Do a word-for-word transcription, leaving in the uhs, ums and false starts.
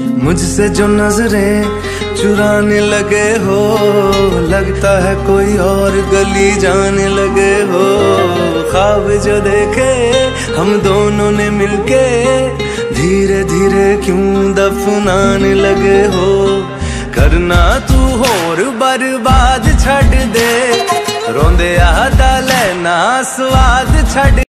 मुझसे जो नजरें चुराने लगे हो, लगता है कोई और गली जाने लगे हो। ख्वाब जो देखे हम दोनों ने मिलके, धीरे धीरे क्यों दफनाने लगे हो। करना तू होर बर्बाद छड़ दे, रोंदे आदा लेना स्वाद छड़